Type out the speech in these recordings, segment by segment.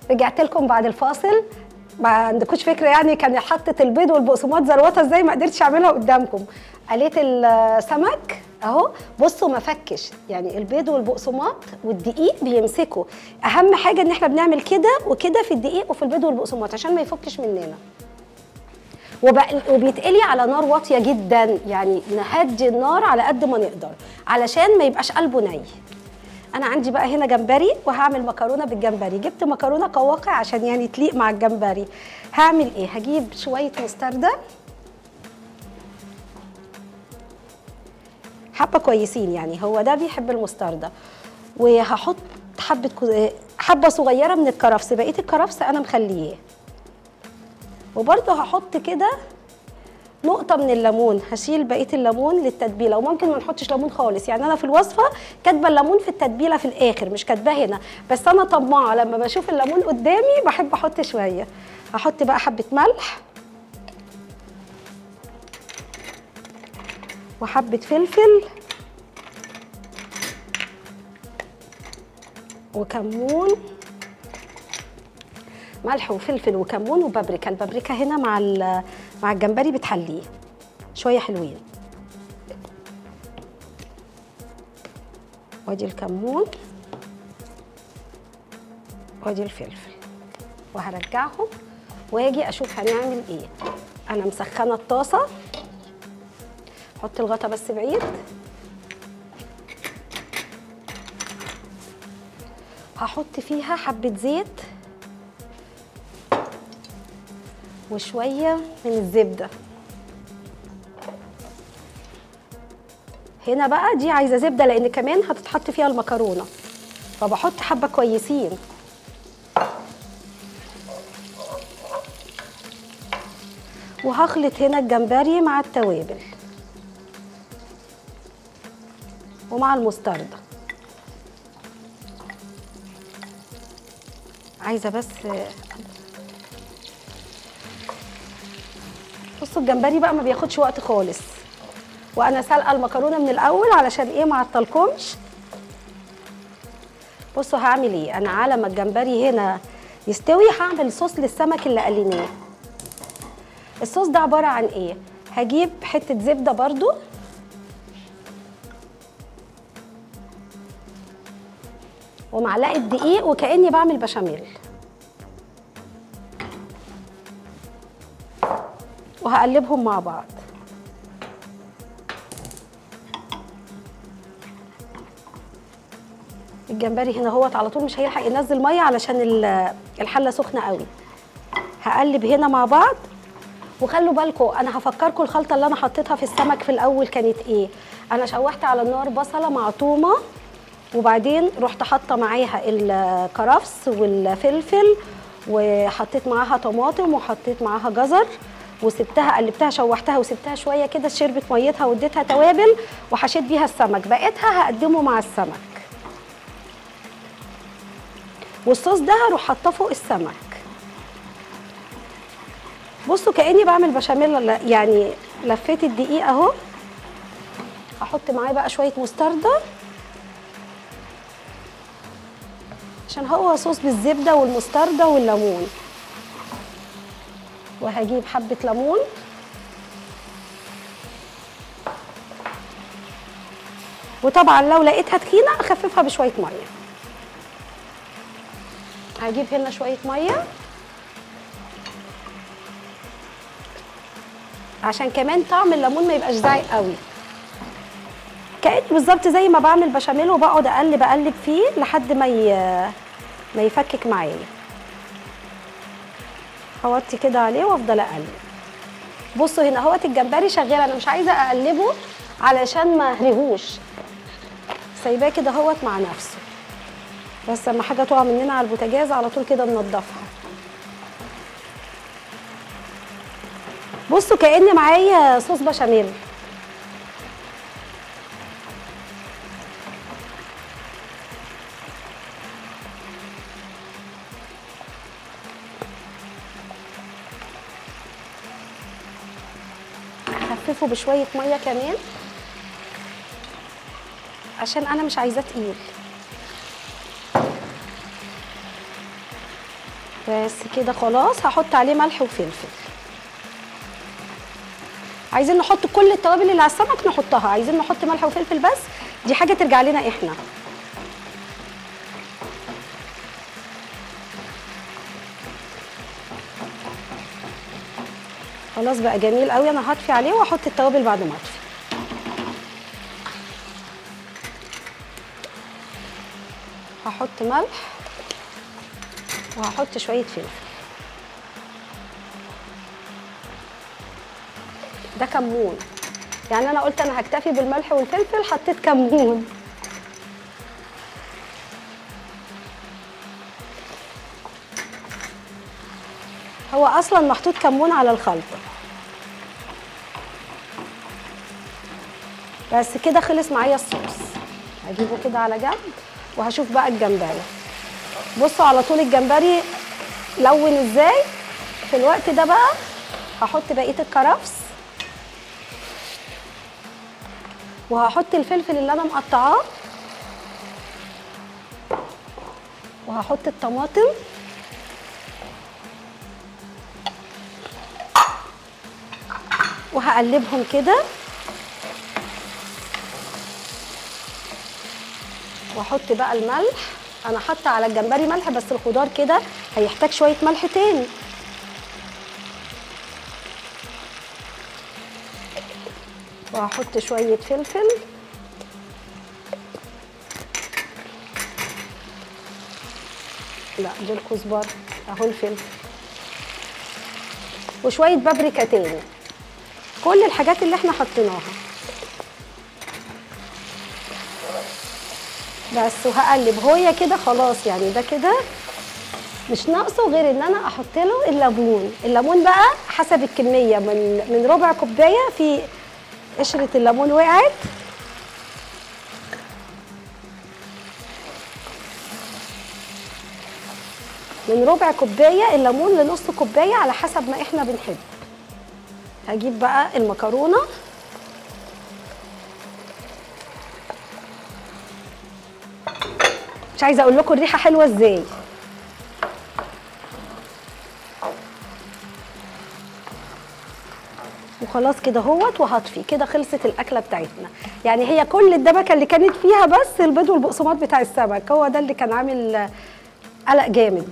رجعت لكم بعد الفاصل. ما عندكوش فكره يعني كان حطت البيض والبقسماط زروطه ازاي، ما قدرتش اعملها قدامكم. قليت السمك اهو، بصوا ما فكش، يعني البيض والبقسماط والدقيق بيمسكوا. اهم حاجه ان احنا بنعمل كده وكده في الدقيق وفي البيض والبقسماط عشان ما يفكش مننا. وبيتقلي على نار واطيه جدا، يعني نهدي النار على قد ما نقدر علشان ما يبقاش قلبه ني. انا عندي بقى هنا جمبري وهعمل مكرونه بالجمبري. جبت مكرونه قواقع عشان يعني تليق مع الجمبري. هعمل ايه؟ هجيب شويه مستردة حبه كويسين، يعني هو ده بيحب المستردة. وهحط حبه صغيره من الكرفس، بقيه الكرفس انا مخليه. وبرده هحط كده نقطة من الليمون، هشيل بقية الليمون للتتبيلة، وممكن ما نحطش ليمون خالص، يعني أنا في الوصفة كاتبة الليمون في التتبيلة في الآخر، مش كاتباه هنا، بس أنا طماعة لما بشوف الليمون قدامي بحب أحط شوية. هحط بقى حبة ملح وحبة فلفل وكمون، ملح وفلفل وكمون وبابريكا. البابريكا هنا مع الجمبري بتحليه شويه حلوين. وادي الكمون وادي الفلفل، وهرجعهم واجي اشوف هنعمل ايه. انا مسخنه الطاسه، حط الغطا بس بعيد. هحط فيها حبه زيت وشويه من الزبده. هنا بقى دي عايزه زبده لان كمان هتتحط فيها المكرونه، فبحط حبه كويسين. وهخلط هنا الجمبري مع التوابل ومع المستردة. عايزه بس بصوا الجمبري بقى ما بياخدش وقت خالص، وانا سالقه المكرونه من الاول علشان ايه ما اعطلكمش. بصوا هعمل ايه، انا على ما الجمبري هنا يستوي هعمل صوص للسمك اللي قليناه. الصوص ده عباره عن ايه؟ هجيب حته زبده برضو ومعلقه دقيق وكاني بعمل بشاميل، وهقلبهم مع بعض. الجمبري هنا هوت على طول مش هيلحق ينزل ميه علشان الحله سخنه قوي. هقلب هنا مع بعض. وخلوا بالكم انا هفكركم الخلطه اللي انا حطيتها في السمك في الاول كانت ايه. انا شوحت على النار بصله مع تومه، وبعدين رحت حاطه معاها الكرفس والفلفل، وحطيت معاها طماطم وحطيت معاها جزر، وسبتها قلبتها شوحتها وسبتها شويه كده شربت ميتها واديتها توابل، وحشيت بيها السمك. بقيتها هقدمه مع السمك، والصوص ده هروح حاطاه فوق السمك. بصوا كأني بعمل بشاميل، يعني لفيت الدقيق اهو. هحط معاه بقى شويه مستردة عشان هو صوص بالزبده والمستردة والليمون. وهجيب حبه ليمون وطبعا لو لقيتها تخينه اخففها بشويه ميه. هجيب هنا شويه ميه عشان كمان طعم الليمون ما يبقاش زايد قوي، كأني بالظبط زي ما بعمل بشاميل وبقعد اقلب فيه لحد ما يفكك معايا. هوطي كده عليه وافضل اقلب. بصوا هنا اهوت الجمبري شغال، انا مش عايزه اقلبه علشان ما اهريهوش، سايباه كده اهوت مع نفسه، بس لما حاجه تقع مننا على البوتاجاز على طول كده ننضفها. بصوا كأن معايا صوص بشاميل. هخففه بشويه ميه كمان عشان انا مش عايزاه تقيل. بس كده خلاص. هحط عليه ملح وفلفل. عايزين نحط كل التوابل اللي على السمك نحطها، عايزين نحط ملح وفلفل بس، دي حاجه ترجع لنا احنا. خلاص بقى جميل قوي. انا هطفي عليه واحط التوابل بعد ما اطفي. هحط ملح وهحط شويه فلفل. ده كمون، يعني انا قلت انا هكتفي بالملح والفلفل، حطيت كمون. هو اصلا محطوط كمون على الخلطه. بس كده خلص معايا الصوص. هجيبه كده على جنب وهشوف بقى الجمبري. بصوا على طول الجمبري لون ازاي. في الوقت ده بقى هحط بقيه الكرفس وهحط الفلفل اللي انا مقطعاه وهحط الطماطم وهقلبهم كده واحط بقى الملح. انا حاطه على الجمبري ملح بس الخضار كده هيحتاج شويه ملح تاني. وهحط شويه فلفل لا دول كزبره اهو الفلفل وشويه بابريكا تاني. كل الحاجات اللي احنا حطيناها بس وهقلب. هو كده خلاص يعني ده كده مش ناقصه غير ان انا احط له الليمون. الليمون بقى حسب الكميه، من ربع كوبايه. في قشره الليمون وقعت، من ربع كوبايه الليمون لنص كوبايه على حسب ما احنا بنحب. هجيب بقى المكرونه مش عايزه اقول لكم الريحه حلوه ازاي. وخلاص كده اهوت وهطفي. كده خلصت الاكله بتاعتنا. يعني هي كل الدبكه اللي كانت فيها بس البيض والبقسماط بتاع السمك، هو ده اللي كان عامل قلق جامد.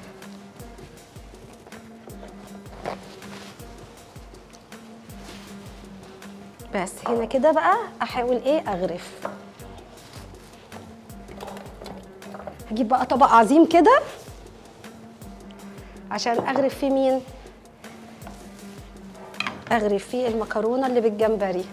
بس هنا كده بقى احاول اغرف. هجيب بقى طبق عظيم كده عشان اغرف فيه مين؟ اغرف فيه المكرونه اللي بالجمبري.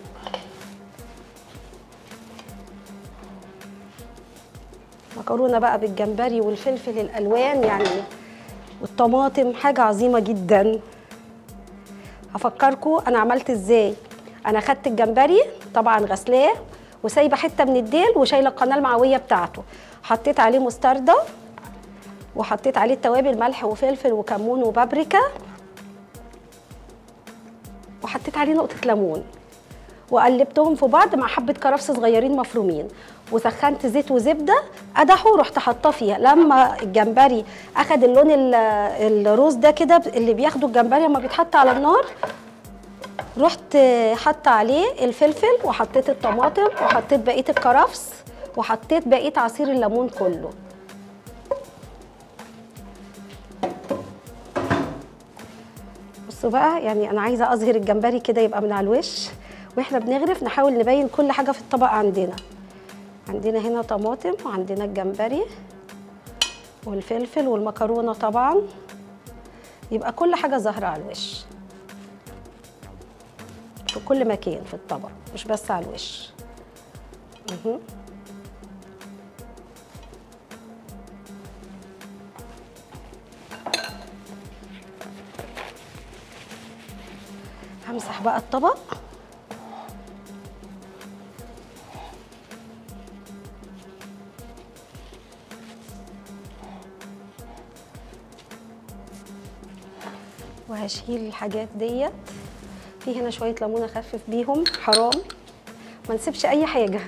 مكرونه بقى بالجمبري والفلفل الالوان يعني والطماطم، حاجه عظيمه جدا. هفكركم انا عملت ازاي. انا خدت الجمبري طبعا غسلاه وسايبه حته من الديل وشايله القناه المعويه بتاعته. حطيت عليه مستردة وحطيت عليه التوابل ملح وفلفل وكمون وبابريكا وحطيت عليه نقطه ليمون وقلبتهم في بعض مع حبه كرفس صغيرين مفرومين. وسخنت زيت وزبده قدحه ورحت حاطاه فيها. لما الجمبري اخد اللون الروز ده كده اللي بياخده الجمبري لما بيتحط على النار، رحت حاطه عليه الفلفل وحطيت الطماطم وحطيت بقيه الكرفس وحطيت بقيه عصير الليمون كله. بصوا بقى يعني انا عايزه اظهر الجمبري كده يبقى من على الوش. واحنا بنغرف نحاول نبين كل حاجه في الطبق. عندنا هنا طماطم وعندنا الجمبري والفلفل والمكرونه طبعا، يبقى كل حاجه ظاهره على الوش في كل مكان في الطبق مش بس على الوش. همسح بقى الطبق. وهشيل الحاجات ديت. في هنا شويه ليمون اخفف بيهم، حرام ما نسيبش اي حاجه.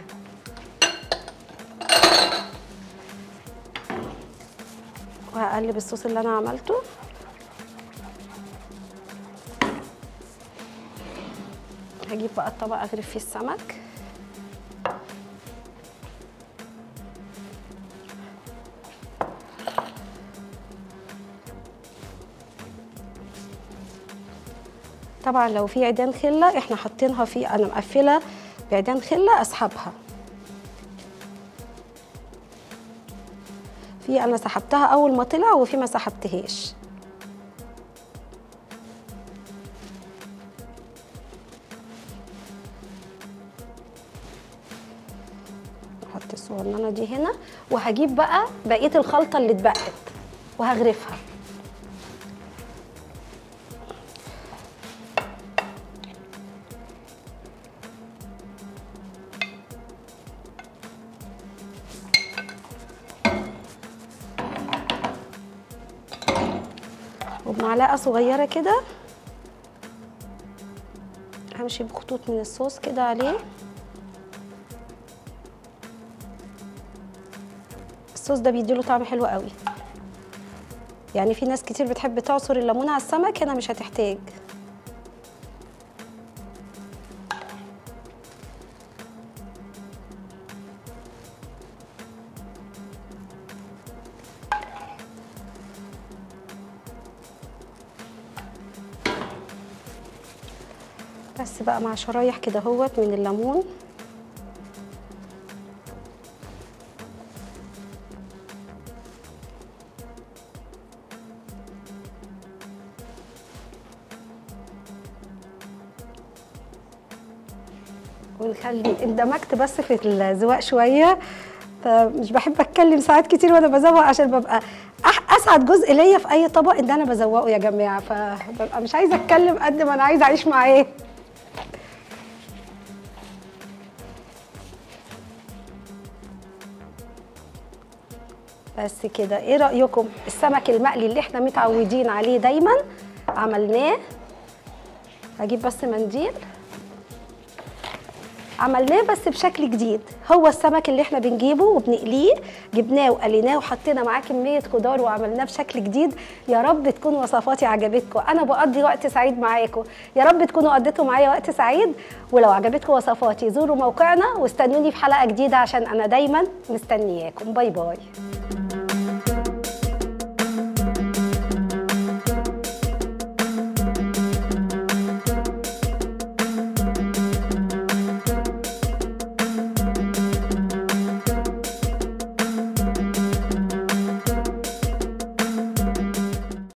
هقلب الصوص اللي انا عملته. هجيب بقى الطبق اغرف فيه السمك. طبعا لو في عيدان خله احنا حاطينها فيه، انا مقفله بعيدان خله اسحبها. في انا سحبتها اول ما طلع وفي ما سحبتهاش. احط الصغننه دي هنا، وهجيب بقى بقيه الخلطه اللي اتبقت وهغرفها. وبمعلقه صغيره كده همشي بخطوط من الصوص كده عليه. الصوص ده بيديله طعم حلو قوي. يعني في ناس كتير بتحب تعصر الليمون على السمك، هنا مش هتحتاج. بس بقى مع شرايح كده اهوت من الليمون. ونخلي اندمجت بس في الزواق شويه، فمش بحب اتكلم ساعات كتير وانا بزوق عشان ببقى اسعد جزء ليا في اي طبق ان انا بزوقه يا جماعه، فببقى مش عايزه اتكلم قد ما انا عايزه اعيش معاه. بس كده، ايه رايكم؟ السمك المقلي اللي احنا متعودين عليه دايما عملناه. هجيب بس منديل. عملناه بس بشكل جديد. هو السمك اللي احنا بنجيبه وبنقليه، جبناه وقليناه وحطينا معاه كميه خضار وعملناه بشكل جديد. يا رب تكون وصفاتي عجبتكم، انا بقضي وقت سعيد معاكم، يا رب تكونوا قضيتوا معايا وقت سعيد. ولو عجبتكم وصفاتي زوروا موقعنا واستنوني في حلقه جديده عشان انا دايما مستنياكم. باي باي.